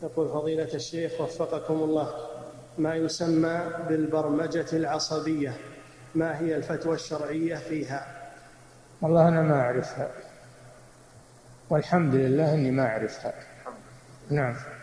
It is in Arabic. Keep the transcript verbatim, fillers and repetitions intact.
يقول فضيلة الشيخ وفقكم الله، ما يسمى بالبرمجة العصبية، ما هي الفتوى الشرعية فيها؟ والله أنا ما أعرفها، والحمد لله أني ما أعرفها. نعم.